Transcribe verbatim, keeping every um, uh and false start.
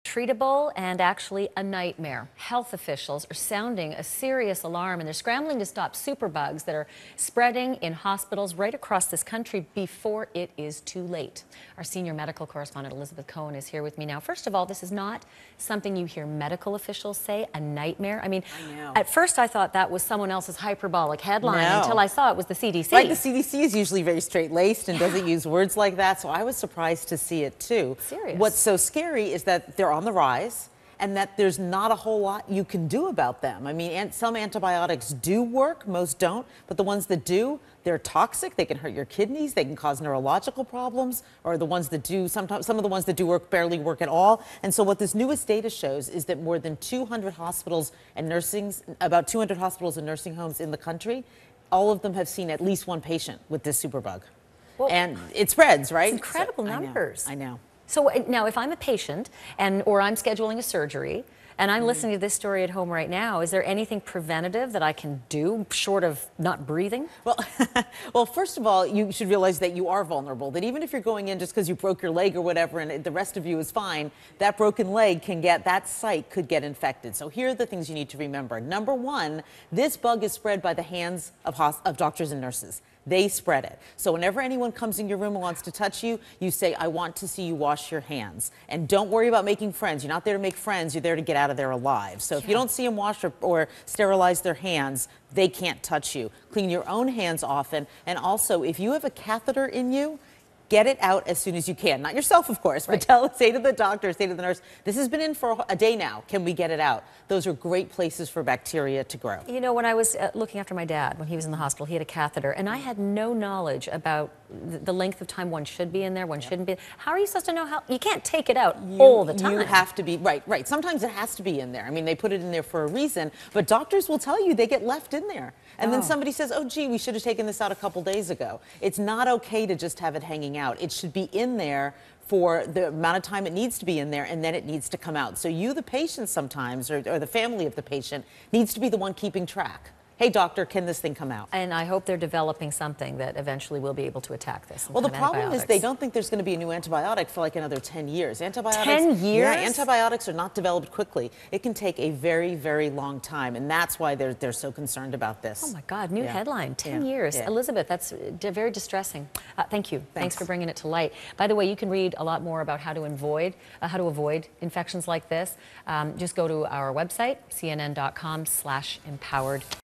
treatable and actually a nightmare. Health officials are sounding a serious alarm and they're scrambling to stop superbugs that are spreading in hospitals right across this country before it is too late. Our senior medical correspondent Elizabeth Cohen is here with me now. First of all, this is not something you hear medical officials say, a nightmare. I mean, I know. At first I thought that was someone else's hyperbolic headline No. until I saw it was the C D C. Right, the C D C is usually very straight-laced and doesn't use words like that, so I was surprised to see it too. Serious. What's so scary is that they're on the rise and that there's not a whole lot you can do about them. I mean, and some antibiotics do work, most don't, but the ones that do, they're toxic, they can hurt your kidneys, they can cause neurological problems, or the ones that do, sometimes some of the ones that do work barely work at all. And so what this newest data shows is that more than two hundred hospitals and nursing, about two hundred hospitals and nursing homes in the country, all of them have seen at least one patient with this superbug. Well, and it spreads, right? It's incredible so, numbers. I know. I know. So now if I'm a patient and or I'm scheduling a surgery and I'm mm. listening to this story at home right now, is there anything preventative that I can do short of not breathing? Well, well, first of all, you should realize that you are vulnerable, that even if you're going in just because you broke your leg or whatever and the rest of you is fine, that broken leg can get, that site could get infected. So here are the things you need to remember. Number one, this bug is spread by the hands of, of doctors and nurses. They spread it. So whenever anyone comes in your room and wants to touch you, you say, I want to see you wash your hands. And don't worry about making friends. You're not there to make friends. You're there to get out of there alive. So if you don't see them wash or, or sterilize their hands, they can't touch you. Clean your own hands often. And also, if you have a catheter in you, get it out as soon as you can. Not yourself, of course, but right. tell, say to the doctor, say to the nurse, this has been in for a day now. Can we get it out? Those are great places for bacteria to grow. You know, when I was uh, looking after my dad, when he was in the hospital, he had a catheter, and I had no knowledge about th the length of time one should be in there, one yep. shouldn't be. How are you supposed to know how? You can't take it out you, all the time. You have to be, right, right. Sometimes it has to be in there. I mean, they put it in there for a reason, but doctors will tell you they get left in there. And oh. then somebody says, oh, gee, we should have taken this out a couple days ago. It's not okay to just have it hanging out. It should be in there for the amount of time it needs to be in there, and then it needs to come out. So you, the patient sometimes, or, or the family of the patient, needs to be the one keeping track. Hey, doctor, can this thing come out? And I hope they're developing something that eventually will be able to attack this. Well, the problem is they don't think there's going to be a new antibiotic for like another ten years. Antibiotics, ten years? Yeah, antibiotics are not developed quickly. It can take a very, very long time, and that's why they're, they're so concerned about this. Oh, my God, new yeah. headline, ten yeah. years. Yeah. Elizabeth, that's very distressing. Uh, thank you. Thanks. Thanks for bringing it to light. By the way, you can read a lot more about how to avoid, uh, how to avoid infections like this. Um, just go to our website, C N N dot com slash empowered.